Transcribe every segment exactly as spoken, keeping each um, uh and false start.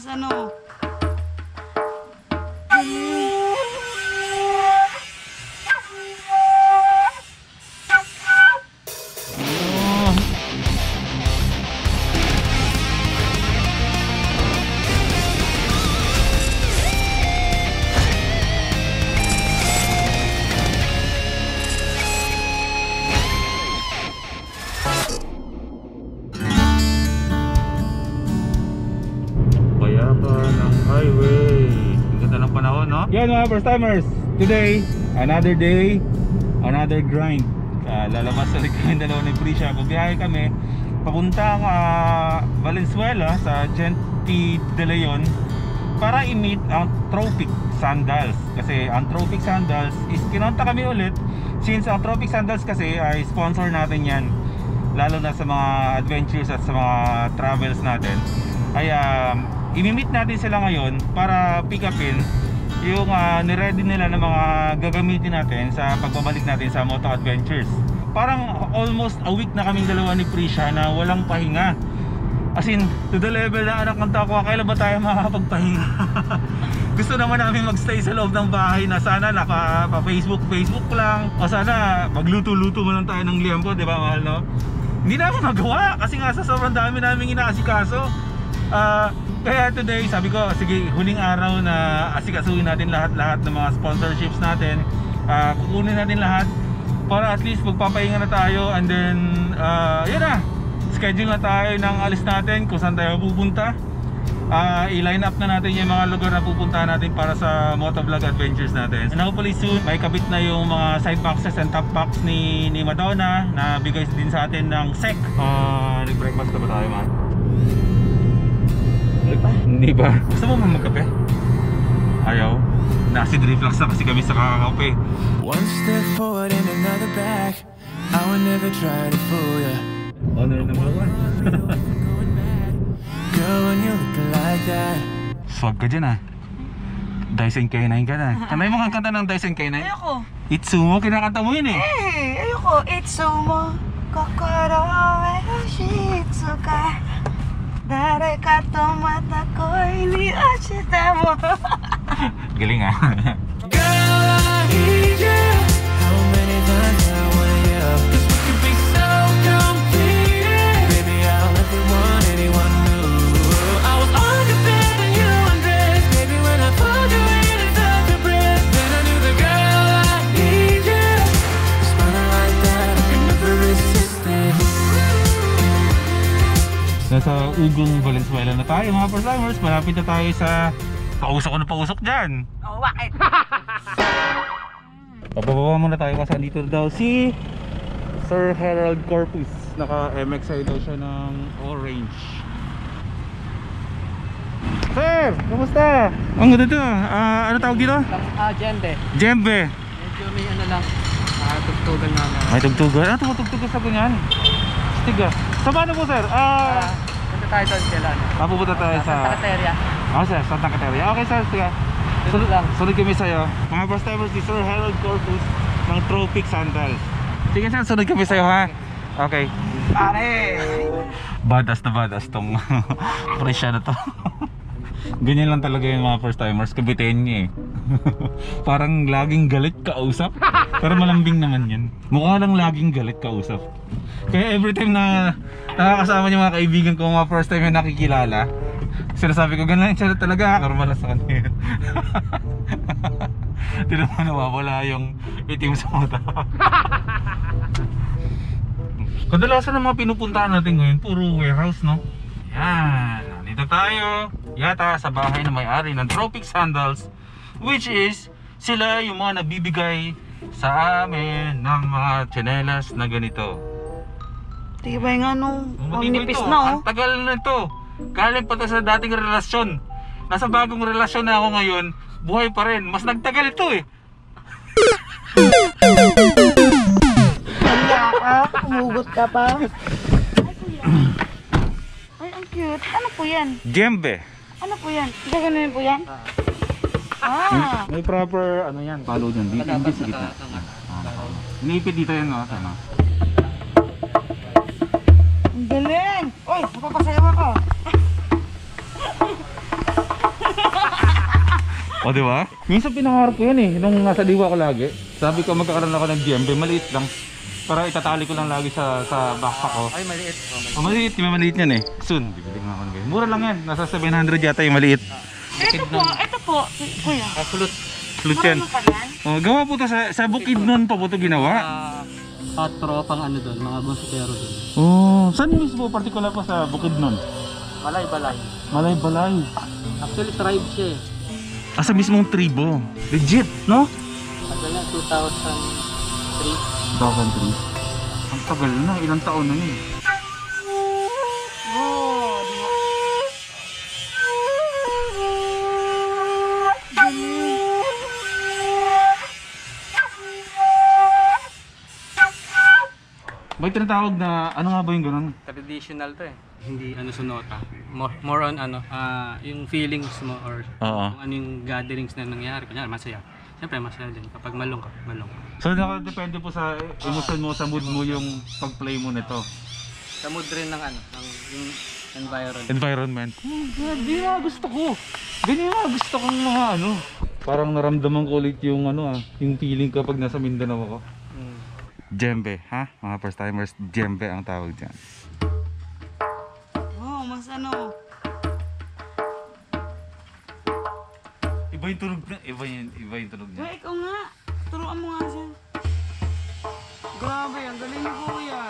ano. Yan mga first timers, today another day, another grind. uh, Lalabas ulit kami dalawa ni Prisha. Bubiyahe kami papuntang uh, Valenzuela sa Gente de Leon para i-meet ang Tropic Sandals. Kasi ang Tropic Sandals is kinonta kami ulit, since ang Tropic Sandals kasi ay sponsor natin yan, lalo na sa mga adventures at sa mga travels natin. Ay um, i-meet natin sila ngayon para pick upin yung uh, niready nila ng mga gagamitin natin sa pagbabalik natin sa Moto Adventures. Parang almost a week na kaming dalawa ni Prisha na walang pahinga. As in, to the level na anak ng takwa, kailan ba tayo makakapagpahinga? Gusto naman namin magstay sa loob ng bahay na sana naka pa Facebook, Facebook lang. O sana magluto-luto mo lang tayo ng liempo, di ba mahal, no? Hindi namin magawa kasi nga sa sobrang dami namin inaasikaso. Ah... Uh, Kaya today, sabi ko, sige, huling araw na asikasuhin natin lahat-lahat ng mga sponsorships natin. uh, Kukunin natin lahat para at least magpapahinga na tayo. And then, uh, yun na, schedule na tayo ng alis natin kung saan tayo pupunta. uh, I-line up na natin yung mga lugar na pupuntahan natin para sa Motovlog Adventures natin. And hopefully soon, may kabit na yung mga side boxes and top box ni, ni Madonna na bigay din sa atin ng S E C. uh, Nag-breakfast na ba tayo, man? Hindi ba? Gusto mo man magkape? Ayaw. Nasi reflux na kasi kami sa kakakape. One step forward and another back. I would never try to fool ya. Honor number one. Girl, when you look like that. Swag ka dyan ah. Daisen K nine ka na. Kanay mo kang kanta ng Daisen K nine? Ayoko. Itsumo, kinakanta mo yun eh. Eh, ayoko. Itsumo, kokoro e oshitsuka. Dareka to mata koi ni ashita mo. Galing ah. Girl, I need you. How many times I want you? Cause we could be so complete. Baby, I'll never want anyone new. I was on the bed when you undressed. Baby, when I pulled you in and felt your breath, then I knew the girl I need you. Smiling like that, I could never resist it. Nasa Ugong Valenzuela na tayo mga first-timers. Malapit na tayo sa... Pausok ko na pausok dyan. Oh, bakit? Pababa muna tayo kasi andito daw si Sir Harold Corpus. Naka-M X I daw siya ng orange. Sir! Kamusta? Ang ganda to. Uh, ano tawag dito? Ah, Jembe. Jembe. Medyo may ano lang. Ah, tugtugan na lang. May tugtugan? Ano tumutugtugan sa ganyan? Stiga. Sa paano po sir? Ah... Ah, punta tayo doon sila. Ah, pupunta tayo sa... Santa Cateria. Ah, sir, Santa Cateria. Okay sir, sige. Sunod lang. Sunod kami sa'yo. Mga first timers si Sir Harold Corpus ng Tropic Sandals. Sige sir, sunod kami sa'yo ha. Okay. Pare! Badass na badass tong presya na to. Ganyan lang talaga yung mga first timers. Kabitin niya eh. Parang laging galit kausap. Pero malambing naman yan. Mukha lang laging galit kausap. Kaya every time na nakakasama niya mga kaibigan ko, mga first time yung nakikilala, sinasabi ko ganun siya talaga. Normal sa kanya yun. Di naman nawawala yung itim sa mata. Kadalasan ng mga pinupuntahan natin ngayon puro warehouse, no? Yan, nandito tayo yata sa bahay na may-ari ng Tropic Sandals, which is sila yung mga nabibigay sa amin ng mga tsinelas na ganito. Tibay nga nung ang Matibay nipis to. na oh. Ang tagal na ito. Galing pa to sa dating relasyon. Nasa bagong relasyon na ako ngayon, buhay pa rin. Mas nagtagal ito eh. Kaya ka, umugot ka pa. Ay, ang cute. Ano po yan? Jembe. Ano po yan? Gaganunin po yan? Ah. May proper ano yan. Palo dyan. Dito hindi sa gitna. Inipit dito yan, no? Tama. Ang galing! Uy, mapapasayaw ako. O, di ba? Minsan pinaharap ko yan eh, nung nasa diwa ko lagi. Sabi ko magkakaroon ako ng G M B, maliit lang. Para itatali ko lang lagi sa sa backpack ko. Ay, maliit. O, Oh, maliit, may maliit yan eh. Soon, bibili nga ako ng ganyan. Mura lang yan, nasa seven hundred yata yung maliit. Ito po, ito po, kuya. Ah, kulot. Flute yan. Marunong ka yan? O, gawa po to sa, sa Bukidnon pa po to ginawa. Ah, hot tropang ano doon, mga bunsitero doon. Oh, saan mismo particular pa sa Bukidnon? Balay-balay. Malay-balay. Actually, tribe siya eh. Ah, sa mismong tribo. Legit, no? Tagal na, two thousand three. two thousand three. Ang tagal na, ilang taon na niya eh. Oh, di ba? May tinatawag na, ano nga ba yung ganun? Traditional to eh. Hindi ano sunota. More, more on ano, ah yung feelings mo or Oo. kung ano yung gatherings na nangyari. Kunyari, masaya. Siyempre, masaya din. Kapag malung ka, malung ka. So nakadepende po sa emotion mo, sa mood mo yung pag-play mo nito. Sa mood rin ng ano, ng yung environment. Environment. Oh God, yun nga gusto ko. Ganyan nga gusto kong mga ano. Parang naramdaman ko ulit yung ano ah, yung feeling kapag nasa Mindanao ako. Mm. Djembe, ha? Mga first timers, djembe ang tawag dyan. Oh, mas ano. Iba yung tunog na, iba yung, iba yung tunog Kuya, niya. ikaw nga. Turuan mo nga siya. Grabe, ang galing ni kuya.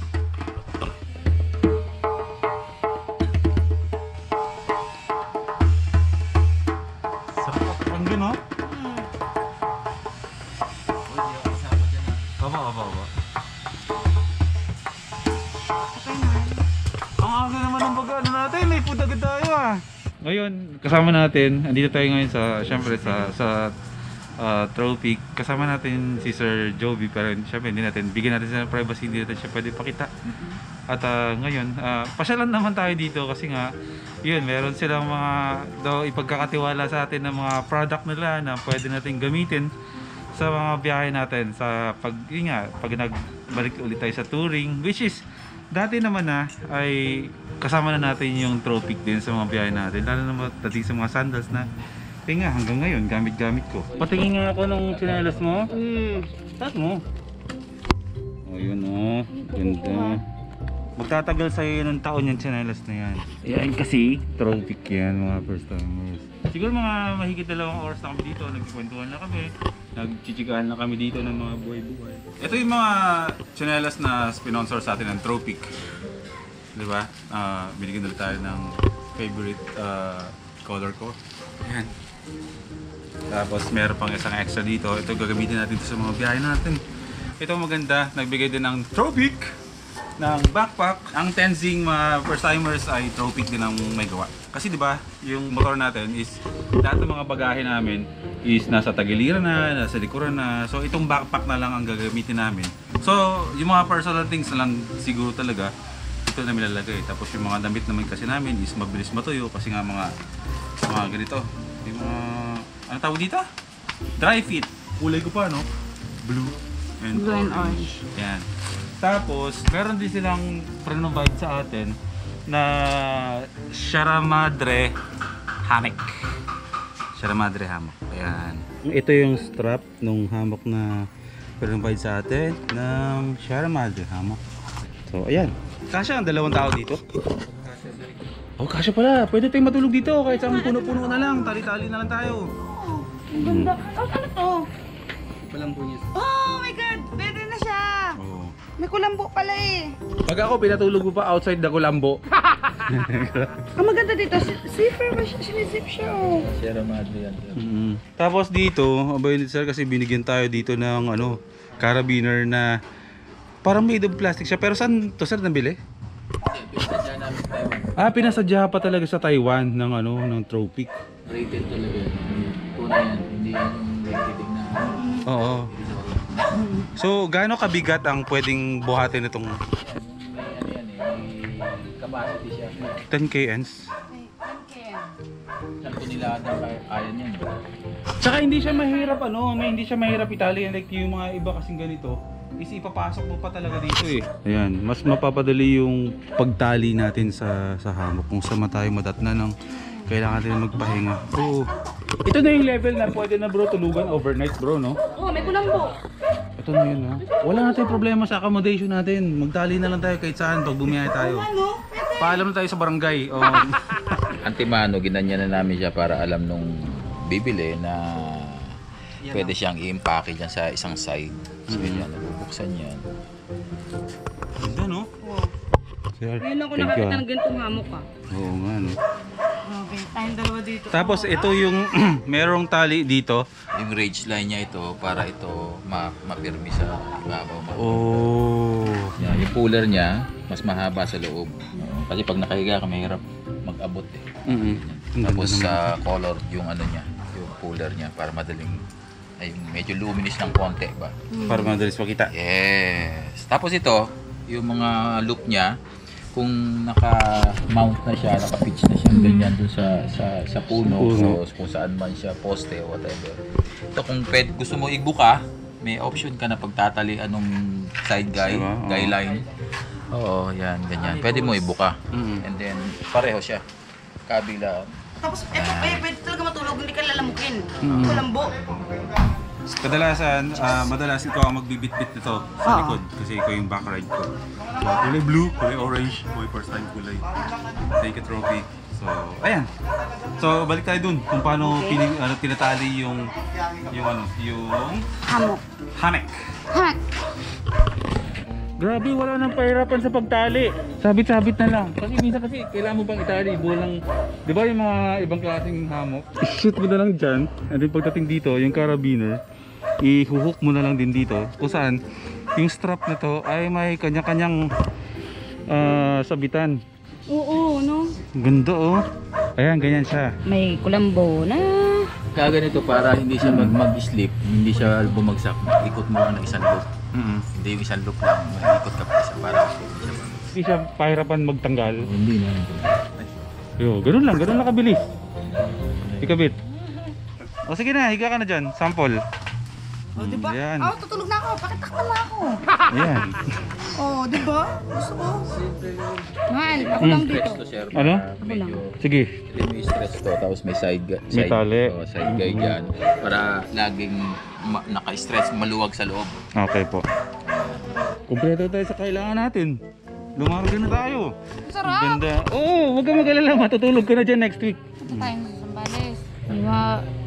Sarap ang gano? Hmm. Aba, aba, aba. Okay na. Ang aga naman ang baga, ano natin, may food agad tayo ah. Ngayon, kasama natin, andito tayo ngayon sa, syempre sa, sa uh, Tropic. Kasama natin si Sir Joby, pero syempre hindi natin, bigyan natin siya ng privacy, hindi natin siya pwede pakita. At uh, ngayon, uh, pasyalan naman tayo dito kasi nga, yun, meron silang mga, daw ipagkakatiwala sa atin ng mga product nila na pwede natin gamitin sa mga biyahe natin. Sa pag, yun nga, pag nagbalik ulit tayo sa touring, which is, dati naman na ay kasama na natin yung Tropic din sa mga biyahe natin, lalo na dating sa mga sandals na eh nga hanggang ngayon gamit-gamit ko. Patingin nga ako ng tsinelas mo. Hmm. Tat mo. Oh, yun oh. Ganda. Magtatagal sa'yo ng taon yung tsinelas na yan. Yan kasi Tropic yan mga first timers. Siguro mga mahigit dalawang oras na kami dito, nagkikwentuhan na kami, nagchichikahan na kami dito ng mga buhay-buhay. Ito yung mga tsinelas na sponsor sa atin ng Tropic. Diba? Uh, binigyan ulit tayo ng favorite uh, color ko. Ayan. Tapos meron pang isang extra dito. Ito gagamitin natin sa mga biyahe natin. Ito maganda. Nagbigay din ng Tropic ng backpack. Ang Tenzing mga first timers ay Tropic din ang may gawa. Kasi 'di ba, yung motor natin is lahat ng mga bagahe namin is nasa tagiliran na, nasa likuran na. So itong backpack na lang ang gagamitin namin. So yung mga personal things na lang siguro talaga ito na nilalagay. Tapos yung mga damit naman kasi namin is mabilis matuyo kasi nga mga mga ganito. Yung mga ano tawag dito? Dry fit. Kulay ko pa no? Blue and Blue and orange. Yan. Tapos, meron din silang pre-provide sa atin na Sierra Madre hammock. Sierra Madre hammock. Ayan. Ito yung strap ng hammock na pre-provide sa atin ng Sierra Madre hammock. So, ayan. Kasya ang dalawang tao dito. Oh, kasya pala. Pwede tayong matulog dito kahit sa puno-puno na lang. Tali-tali na lang tayo. Oh, ang ganda. Oh, ano to? Walang po niya. Oh my God, pwede na siya. Oh. May kulambo pala eh. Pag ako, pinatulog ko pa outside the Kulambo. Ang maganda dito, si- zipper ba siya? Sinizip siya oh. Sierra Madre yan. Mm. Tapos dito, abay sir kasi binigyan tayo dito ng ano, carabiner na parang made of plastic siya. Pero saan to sir nabili? Pinasadya namin Taiwan. Ah, pinasadya pa talaga sa Taiwan ng ano, ng Tropic. Rated talaga. Kuna yan. Hindi yan yung rated na. Oo. So, gaano kabigat ang pwedeng buhatin itong May ano yan eh. May capacity siya. ten kilograms? Saan po nila ata kaya niyan. Tsaka hindi siya mahirap ano, may hindi siya mahirap itali like yung mga iba kasing ganito. Is ipapasok mo pa talaga dito eh. Ayan, mas mapapadali yung pagtali natin sa sa hammock kung sa tayo madatna ng kailangan natin magpahinga. Oo. Ito na yung level na pwede na bro tulugan overnight bro, no? Oo, may kulambo. Ito na yun, no? Wala na tayong problema sa accommodation natin. Magtali na lang tayo kahit saan pag bumiyahe tayo. Ano? Paalam na tayo sa barangay. Oh. Antimano, ginanya na namin siya para alam nung bibili na pwede siyang i-impake dyan sa isang side. So yan, nabubuksan yan. Ganda, no? Sir, Ngayon ako thank you. nakakita ah. ng ganitong hamok ka. Oo nga, no? Grabe, tayong dalawa dito. Tapos ito yung merong tali dito. Yung rage line niya ito para ito ma mapirmi sa ibabaw. Oh. Yan, yung cooler niya, mas mahaba sa loob. Oo, kasi pag nakahiga ka, mahirap mag-abot eh. Mm-hmm. Tapos sa color yung ano niya, yung cooler niya para madaling ay medyo luminous ng konti ba. Para madalis makita. Yes. Tapos ito, yung mga loop niya, kung naka-mount na siya, naka-pitch na siya, ganyan dun sa sa sa puno, Puno. o kung saan man siya, poste o whatever. Ito kung pwede, gusto mo ibuka, may option ka na pagtatali anong side guy, Diba? Oo. guy line. Oo, yan, ganyan. Pwede mo ibuka. Mm. And then, pareho siya. Kabila. Tapos eto, eh, pwede talaga matulog, hindi ka lalamukin. Mm. Kulambo. Kadalasan, ah, madalas ikaw ang magbibit-bit nito sa Oo. likod kasi ikaw yung back ride ko. So, kulay blue, kulay orange, kulay first time kulay. Take a trophy. So, ayan. So, balik tayo dun kung paano pinig, ano, tinatali yung yung ano, yung Hamok. hammock. Hamok. Grabe, wala nang pahirapan sa pagtali. Sabit-sabit na lang. Kasi minsan kasi kailangan mo pang itali, bulang, di ba yung mga ibang klaseng hammock? I-shoot mo na lang dyan, and then pagdating dito, yung carabiner, i-hook mo na lang din dito. Kung saan, yung strap na to ay may kanya-kanyang ah, sabitan. Oo, no? Ganda oh. Ayan, ganyan siya. May kulambo na. Kaganito para hindi siya mag- mag-slip, hindi siya bumagsak. Ikot mo lang ng isang loop. Mm-hmm. Hindi yung isang loop lang, mag-ikot ka pa isa para Hindi siya pahirapan magtanggal. hindi na. Yo, ganun lang, ganun lang kabilis. Ikabit. O sige na, higa ka na dyan. Sample. Oh, di ba? Ayan. Oh, tutulog na ako. Pakitakpan na ako. Ayan. Oh, di ba? Gusto ko. Man, ako lang dito. Stress to sir. Ano? para Medyo, Sige. hindi may stress to, tapos may side, ga- May side, tali. oh, side guy dyan. Para laging ma- naka-stress, maluwag sa loob. Okay po. Kumpleto tayo sa kailangan natin. Lumarga na tayo. Sarap. Ganda. Oo, oh, huwag ka mag-alala. Matutulog ka na dyan next week. Ito tayo sa Sambales. Liwa.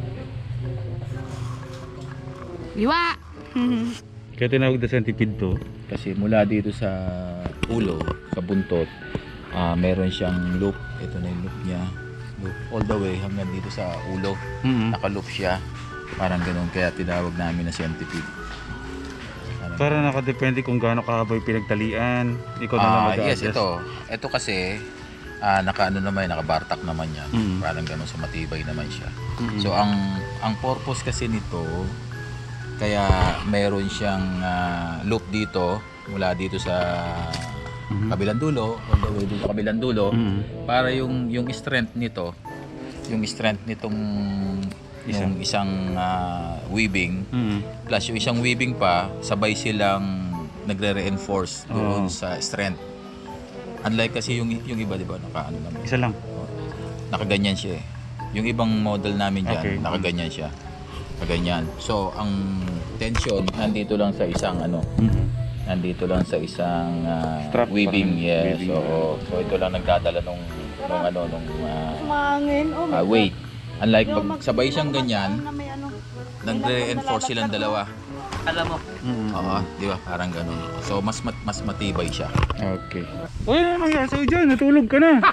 Liwa. Kaya tinawag na centipede to. Kasi mula dito sa ulo, sa buntot, ah meron siyang loop. Ito na yung loop niya. Loop all the way hanggang dito sa ulo. Mm-hmm. Naka-loop siya. Parang ganun. Kaya tinawag namin na centipede. Parang Para nakadepende kung gaano kahaba yung pinagtalian. Ikaw na lang Ah, mag-adjust. yes, ito. Ito kasi ah naka ano naman, nakabartak naman yan. Mm. Parang ganun, so matibay naman siya. Mm. So ang ang purpose kasi nito, kaya meron siyang ah, loop dito mula dito sa Mhm. kabilang dulo, all the way dito sa kabilang dulo, Mm. para yung yung strength nito, yung strength nitong Isa. yung isang ah, weaving Mm. plus yung isang weaving pa, sabay silang nagre-reinforce doon Oo. sa strength. Unlike kasi yung yung iba, di ba, naka ano naman, Isa lang. nakaganyan siya eh. Yung ibang model namin diyan, Okay. nakaganyan siya. Nakaganyan. So, ang tension nandito lang sa isang ano, Mm. nandito lang sa isang ah, Strap, weaving, parang yes. weaving. So, so ito lang nagdadala nung nung ano nung ah, Mangin. Oh, ah, weight. Unlike pag sabay siyang ganyan, nagre-reinforce silang dalawa. Alam mo, Mm. Oo, di ba? Parang ganun. So, mas mat- mas matibay siya. Okay. Uy, ano nangyari sa'yo dyan? Natulog ka na.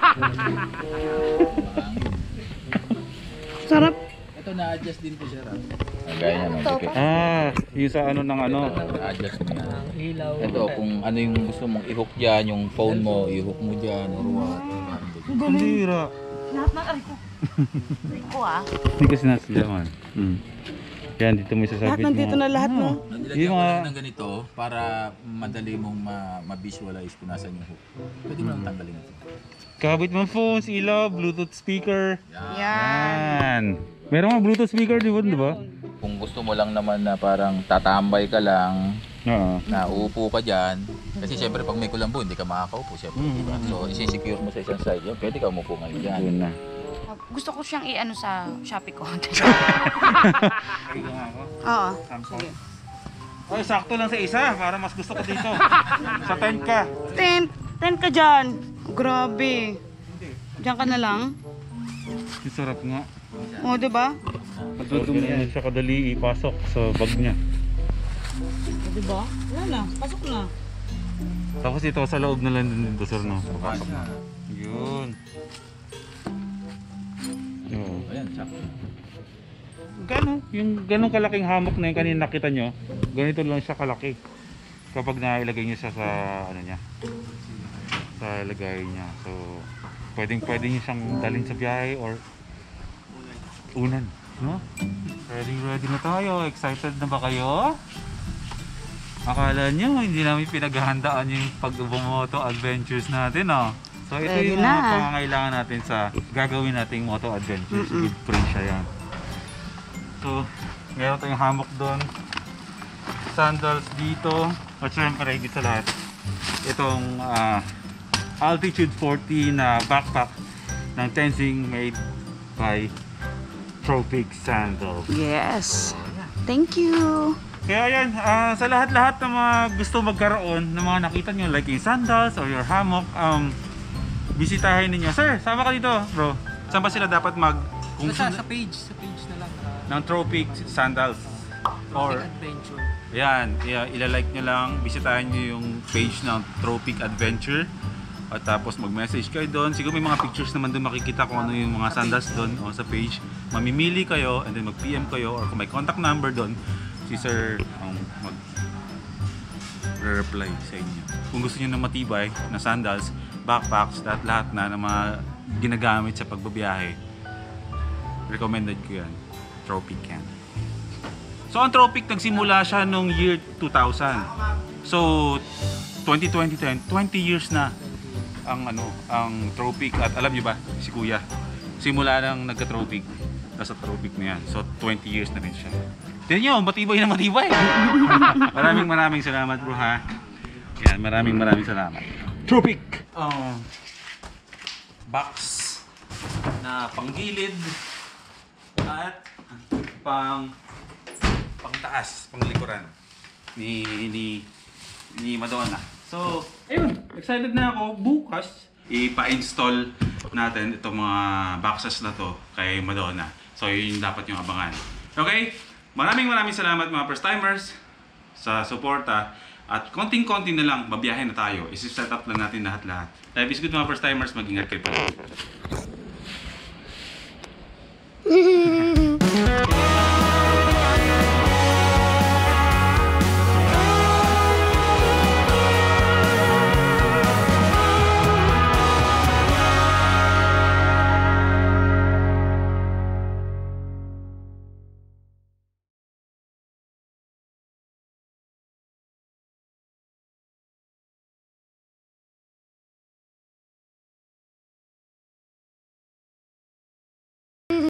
Sarap. Ito na-adjust din po siya. Ang gaya niya, no? Ah, yung sa ano ng ano. Na-adjust mo yan. ilaw. Ito, kung ano yung gusto mong i-hook dyan, yung phone mo, i-hook mo dyan, or what. Ang dira. Lahat ng ari ko. Ari ko ah. Hindi kasi nasadya man. Mm. Yan, dito mo isasabit mo. Lahat nandito na lahat, no? Nilagyan Yung ko mga- lang ng ganito para madali mong ma- ma-visualize kung nasan yung hook. Pwede mo lang tanggalin ito. Kabit mo phones, ilaw, Bluetooth speaker. Yan. Yan. Meron mga Bluetooth speaker, di ba? Di ba? Kung gusto mo lang naman na parang tatambay ka lang, Oo. na uupo ka dyan, kasi syempre pag may kulambo, hindi ka makakaupo syempre, Mm. diba? So, isi-secure mo sa isang side, yun, pwede ka umupo ngayon dyan. Yun na. gusto ko siyang i-ano sa Shopee ko. Ay, nga ako. Oo. Sample. Oy, sakto lang sa isa para mas gusto ko dito. Sa tent ka. Ten, ten ka dyan. Grabe. Diyan ka na lang. Ang sarap nga. O, diba? Pagdudumi yan siya kadali ipasok sa bag niya. O, diba? Wala na. Pasok na. Tapos ito sa loob na lang din dito, sir, no? Papasok na. Yun. Oo. Ayan, sakto. Gano? Yung ganong kalaking hammock na yung kanina nakita nyo, ganito lang siya kalaki. Kapag nailagay nyo siya sa ano niya, sa lagay niya. So, pwedeng pwede nyo siyang dalhin sa biyahe or unan, no? Ready, ready na tayo. Excited na ba kayo? Akala nyo, hindi namin pinaghahandaan yung pag-moto adventures natin, no? So, ito Ready yung mga na. pangangailangan natin sa gagawin nating moto adventures with Prisha yan. So, meron tayong hammock doon, sandals dito, at syempre higit sa lahat, itong ah, Altitude forty na backpack ng Tenzing made by Tropic Sandals. Yes. Thank you. Kaya yan, ah, sa lahat-lahat ng mga gusto magkaroon ng mga nakita nyo like yung sandals or your hammock, um, bisitahin ninyo. Sir, sama ka dito bro. Saan ba sila dapat mag... Kung Sa, sa page, sa page na lang. Uh, ng Tropic Sandals or adventure. yan, yeah, ilalike nyo lang, bisitahin nyo yung page ng Tropic Adventure at tapos mag-message kayo doon. Siguro may mga pictures naman doon makikita kung ano yung mga sandals doon o sa page. Mamimili kayo and then mag-P M kayo or kung may contact number doon, si sir ang mag re-reply sa inyo. Kung gusto nyo ng matibay na sandals, backpacks, lahat, lahat na na mga ginagamit sa pagbabiyahe, recommended ko yan. Tropic yan. So ang Tropic nagsimula siya nung year two thousand. So twenty twenty, twenty years na ang ano, ang Tropic at alam niyo ba si Kuya, simula nang nagka-Tropic, nasa Tropic na yan. So twenty years na rin siya. Tingnan niyo, matibay na matibay. Maraming maraming salamat bro ha. Yan, maraming maraming salamat. Tropic. Um, box na panggilid at pang pangtaas, panglikuran ni ni ni Madonna. So, ayun, excited na ako bukas ipa-install natin itong mga boxes na to kay Madonna. So, yun yung dapat yung abangan. Okay? Maraming maraming salamat mga first timers sa suporta at konting-konti na lang babiyahe na tayo. Isi-set up lang natin lahat-lahat. Life is good mga first timers, mag-ingat kayo pa.